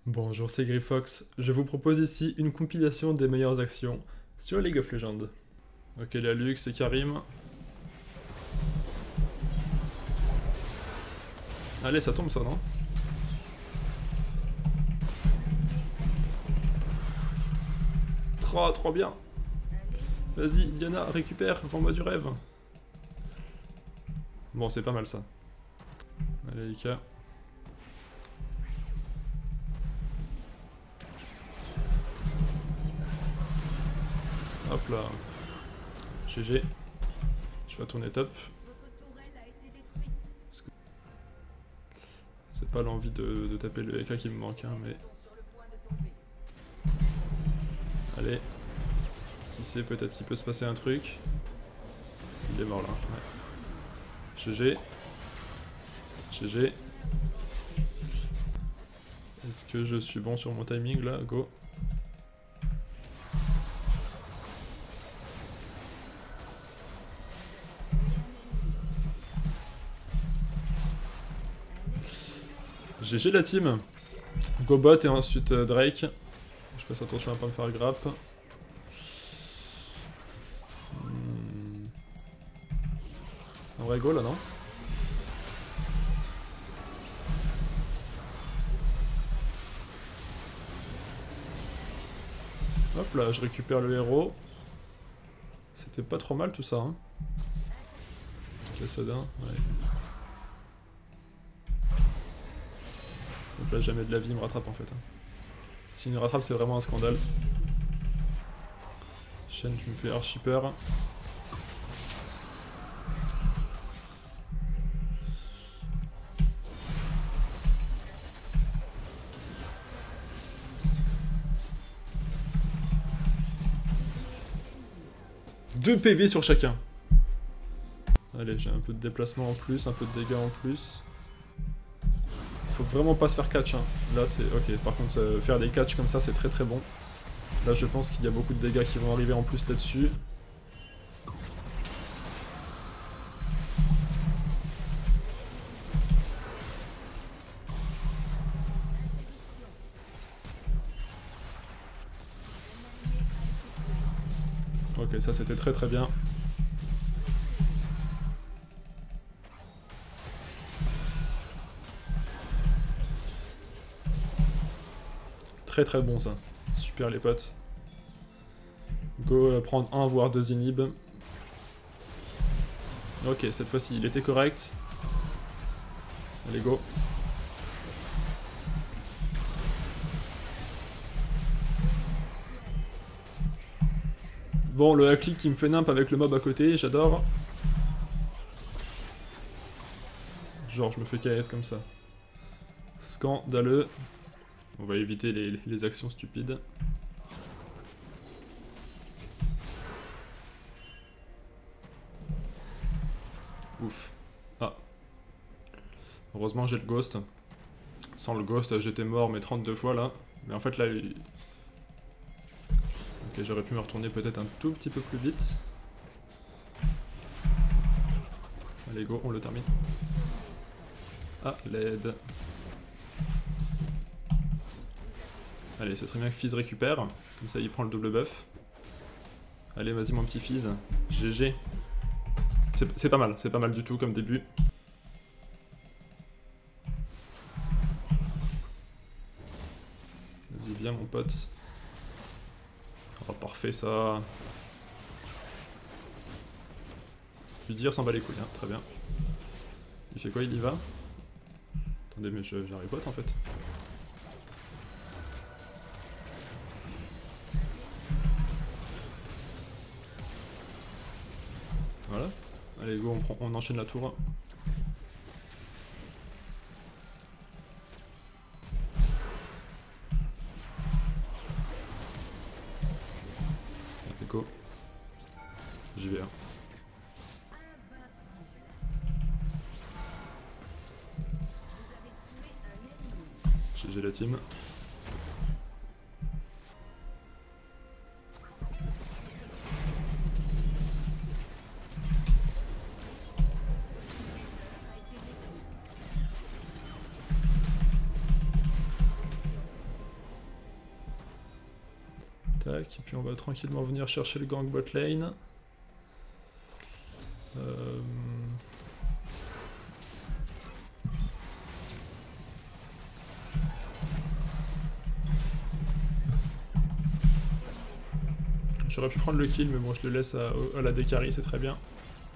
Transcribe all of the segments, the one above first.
Bonjour, c'est Griffox. Je vous propose ici une compilation des meilleures actions sur League of Legends. Ok, la Lux et Karim. Allez, ça tombe ça, non? Trop bien. Vas-y, Diana, récupère, vends-moi du rêve. Bon, c'est pas mal ça. Allez, Ika. Hop là. GG. Je vais tourner top. C'est pas l'envie de taper le EK qui me manque, hein, mais... Allez. Qui sait, peut-être qu'il peut se passer un truc. Il est mort là. Ouais. GG. GG. Est-ce que je suis bon sur mon timing là? Go. GG la team. Go bot et ensuite Drake. Je fasse attention à pas me faire grappe. Un vrai go là, non? Hop là, je récupère le héros. C'était pas trop mal tout ça, hein. Cassadin, ouais. Donc là, jamais de la vie il me rattrape en fait. Hein. S'il me rattrape, c'est vraiment un scandale. Shen, tu me fais archi peur. Deux PV sur chacun. Allez, j'ai un peu de déplacement en plus, un peu de dégâts en plus. Faut vraiment pas se faire catch, hein. Là c'est... Ok, par contre faire des catch comme ça c'est très bon. Là je pense qu'il y a beaucoup de dégâts qui vont arriver en plus là-dessus. Ok, ça c'était très bien. Très bon ça. Super les potes. Go prendre un voire deux inhibs. Ok, cette fois-ci il était correct. Allez go. Bon, le hack-click qui me fait nimp avec le mob à côté, j'adore. Genre je me fais KS comme ça. Scandaleux. On va éviter les actions stupides. Ouf. Ah. Heureusement j'ai le ghost. Sans le ghost j'étais mort mais 32 fois là. Mais en fait là... Ok, j'aurais pu me retourner peut-être un tout petit peu plus vite. Allez go, on le termine. Ah, l'aide. Allez, ce serait bien que Fizz récupère. Comme ça il prend le double buff. Allez, vas-y mon petit Fizz. GG. C'est pas mal du tout comme début. Vas-y, viens mon pote. Oh, parfait ça. Lui dire s'en bat les couilles, hein. Très bien. Il fait quoi, il y va? Attendez, mais j'arrive pas en fait. Voilà. Allez go, on enchaîne la tour. Allez go. J'y vais. Hein. GG la team. Tac, et puis on va tranquillement venir chercher le gang bot lane. J'aurais pu prendre le kill, mais bon, je le laisse à la Dekari, c'est très bien.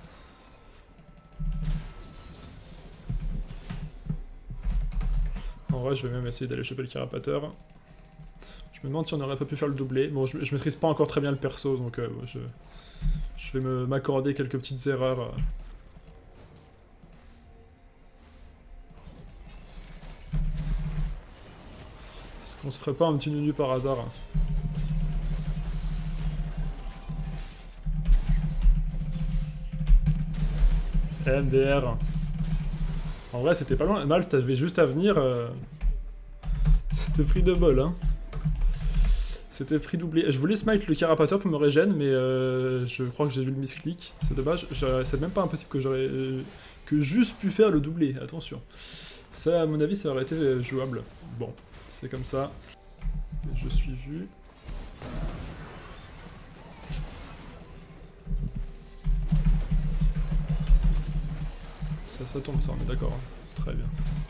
En vrai, je vais même essayer d'aller choper le carapateur. Je me demande si on n'aurait pas pu faire le doublé. Bon, je maîtrise pas encore très bien le perso, donc je vais m'accorder quelques petites erreurs. Est-ce qu'on se ferait pas un petit nunu par hasard? MDR. En vrai, c'était pas loin. Mal, t'avais juste à venir. C'était free double, hein. C'était free doublé. Je voulais smite le carapateur pour me régène, mais je crois que j'ai vu le misclick. C'est dommage. C'est même pas impossible que j'aurais juste pu faire le doublé. Attention. Ça, à mon avis, ça aurait été jouable. Bon, c'est comme ça. Je suis vu. Ça tombe, ça, on est d'accord. Hein. Très bien.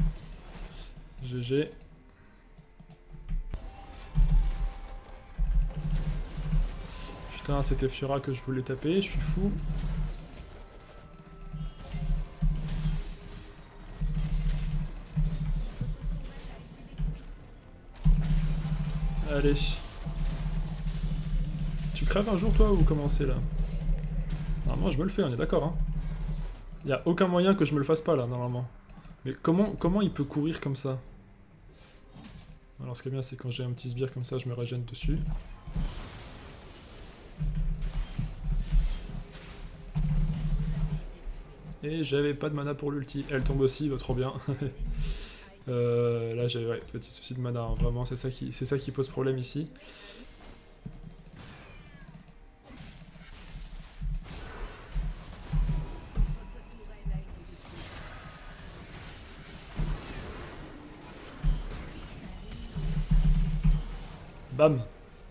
GG. Putain, c'était Fiora que je voulais taper, je suis fou. Allez. Tu crèves un jour, toi, ou comment c'est, là? Normalement, je me le fais, on est d'accord, hein. Y a aucun moyen que je me le fasse pas, là, normalement. Mais comment il peut courir comme ça? Alors, ce qui est bien, c'est quand j'ai un petit sbire comme ça, je me régène dessus. Et j'avais pas de mana pour l'ulti. Elle tombe aussi, va trop bien. Là, j'ai petit souci de mana, hein. Vraiment, c'est ça qui pose problème ici. Bam.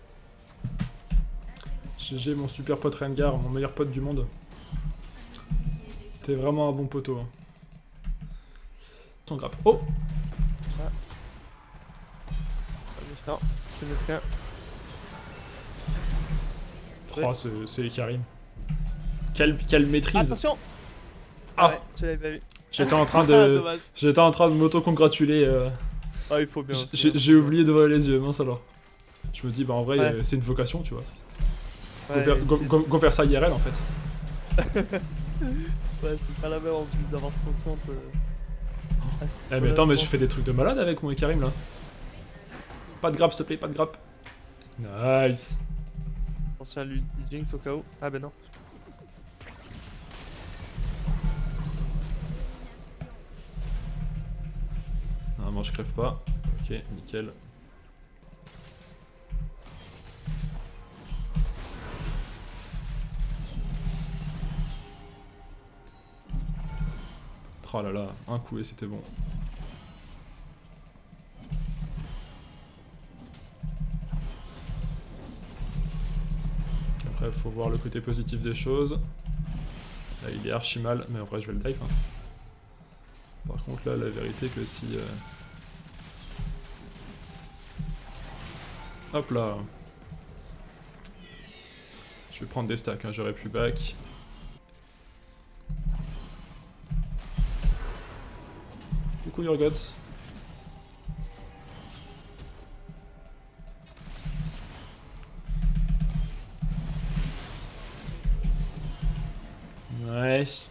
GG mon super pote Rengar, mon meilleur pote du monde. T'es vraiment un bon poteau. Hein. Sans grappe. Oh! Non, c'est Nesca. Oh, c'est Karim. Quelle maîtrise! Attention! Ah ouais, tu l'avais pas vu. J'étais en train de m'auto-congratuler. Ah, il faut bien. J'ai oublié d'ouvrir les yeux, mince alors. Je me dis, bah en vrai, ouais. C'est une vocation, tu vois. Ouais, go vers ça IRL en fait. Ouais, c'est pas la même en plus d'avoir son compte. Eh mais attends, mais je fais des trucs de malade avec mon Karim là. Pas de grappe, s'il te plaît, pas de grappe. Nice. Attention à lui, Jinx au cas où. Ah ben non. Normalement, je crève pas. Ok, nickel. Oh là là, un coup et c'était bon. Après, faut voir le côté positif des choses. Là, il est archi mal, mais en vrai, je vais le dive. Hein. Par contre, là, la vérité que si... Hop là. Je vais prendre des stacks, hein. J'aurais pu back. Coucou your gods. Nice.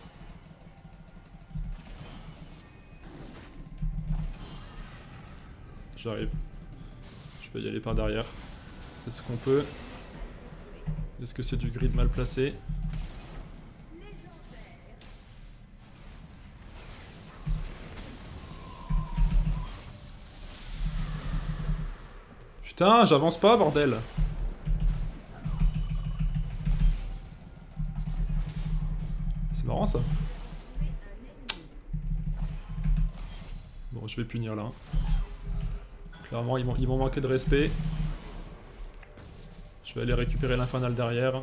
J'arrive. Je vais y aller par derrière. Est-ce qu'on peut? Est-ce que c'est du grid mal placé? Putain, j'avance pas, bordel! C'est marrant ça. Bon, je vais punir là. Clairement, ils vont manquer de respect. Je vais aller récupérer l'infernal derrière.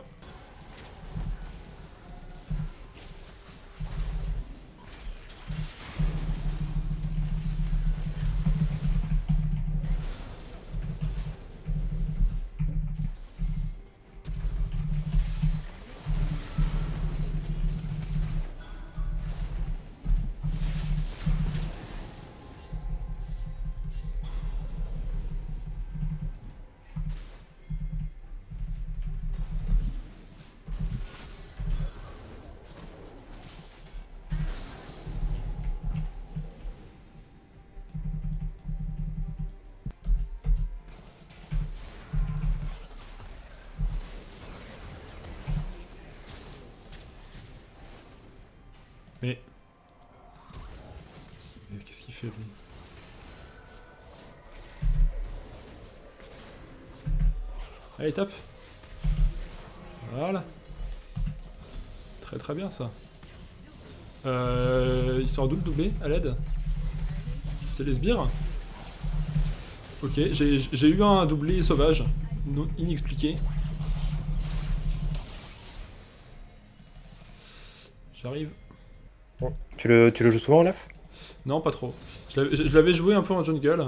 Mais... Qu'est-ce qu'il fait lui? Allez, tape. Voilà. Très très bien ça. Il sort d'où le doublé à l'aide? C'est les sbires? Ok, j'ai eu un doublé sauvage, non inexpliqué. J'arrive. Bon. Tu le joues souvent, Olaf? Non, pas trop. Je l'avais joué un peu en jungle.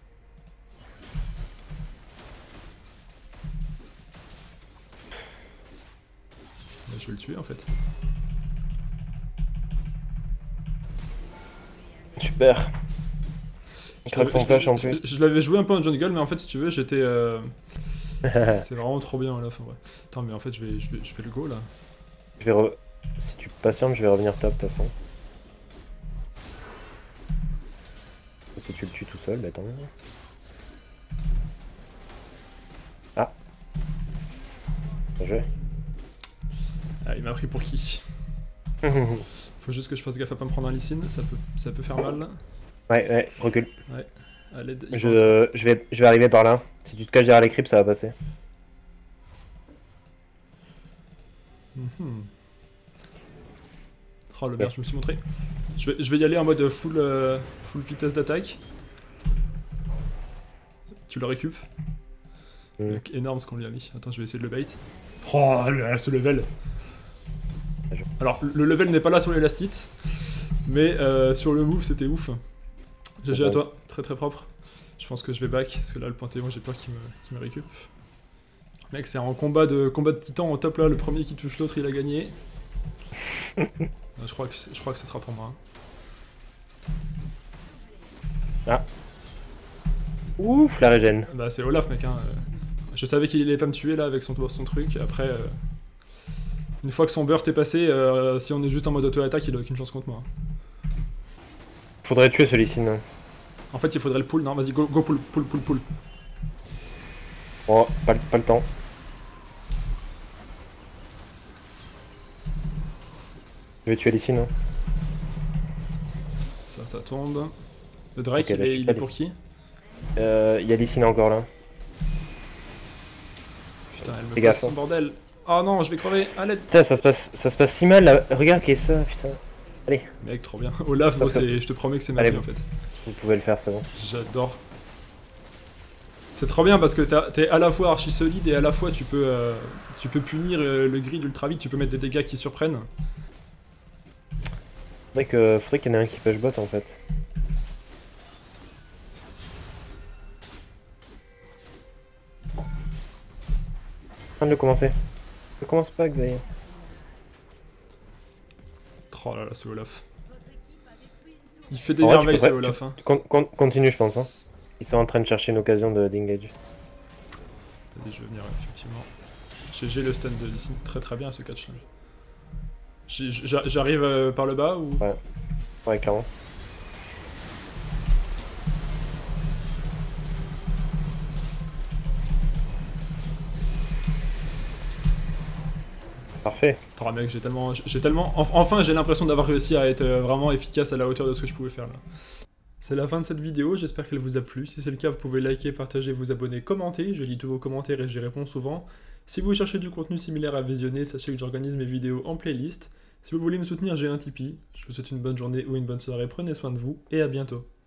Je vais le tuer en fait. Super. Il craque son flash en plus. Je l'avais joué un peu en jungle, mais en fait, si tu veux, j'étais. C'est vraiment trop bien Olaf en vrai. Attends, mais en fait, je vais le go là. Si tu patientes, je vais revenir top de toute façon. Si tu le tues tout seul, bah tant mieux. Ah. Bien joué. Ah, il m'a pris pour qui? Faut juste que je fasse gaffe à pas me prendre un Lee Sin, ça peut faire mal. Ouais, recule. Ouais, à l'aide. Je vais arriver par là. Si tu te caches derrière les creeps, ça va passer. Oh le merde, je me suis montré. Je vais y aller en mode full vitesse d'attaque. Tu le récup. Énorme ce qu'on lui a mis. Attends, je vais essayer de le bait. Oh là, ce level. Alors, le level n'est pas là sur l'élastite, mais sur le move, c'était ouf. GG à toi, très très propre. Je pense que je vais back, parce que là, le Panthéon, j'ai peur qu'il me récup. Mec, c'est en combat de titan au top là, le premier qui touche l'autre, il a gagné. Je crois que ça sera pour moi. Ah. Ouf, la régène. Bah, c'est Olaf, mec. Hein. Je savais qu'il allait pas me tuer là avec son truc. Après, une fois que son burst est passé, si on est juste en mode auto-attaque, il a aucune chance contre moi. Faudrait tuer ce Lee Sin. En fait, il faudrait le pull. Non, vas-y, go pull. Oh, pas le temps. Je vais tuer Lee Sin. Hein. Ça tombe. Le Drake, Okay, il est pour qui? Il y a Lee Sin encore là. Putain, elle me passe son bordel. Oh non, je vais crever, à l'aide. Putain, ça se passe si mal là. Regarde qu'est-ce que c'est ça, putain. Allez. Mec, trop bien. Olaf, moi, je te promets que c'est ma vie en fait. Vous pouvez le faire, c'est bon. J'adore. C'est trop bien parce que t'es à la fois archi solide et à la fois tu peux punir le grid ultra vite, tu peux mettre des dégâts qui surprennent. Faudrait qu'il y en ait un qui push bot en fait. Fin de le commencer. Ne commence pas, Xavier. Oh là là, ce Olaf. Il fait des merveilles, ce Olaf. Hein. Continue, je pense. Hein. Ils sont en train de chercher une occasion d'engage. Allez, je vais venir, effectivement. J'ai le stun de Lee Sin très très bien, ce catch là. J'arrive par le bas ou... Ouais, clairement. Parfait. Oh mec, enfin j'ai l'impression d'avoir réussi à être vraiment efficace à la hauteur de ce que je pouvais faire là. C'est la fin de cette vidéo, j'espère qu'elle vous a plu. Si c'est le cas, vous pouvez liker, partager, vous abonner, commenter. Je lis tous vos commentaires et j'y réponds souvent. Si vous cherchez du contenu similaire à visionner, sachez que j'organise mes vidéos en playlist. Si vous voulez me soutenir, j'ai un Tipeee. Je vous souhaite une bonne journée ou une bonne soirée, prenez soin de vous et à bientôt.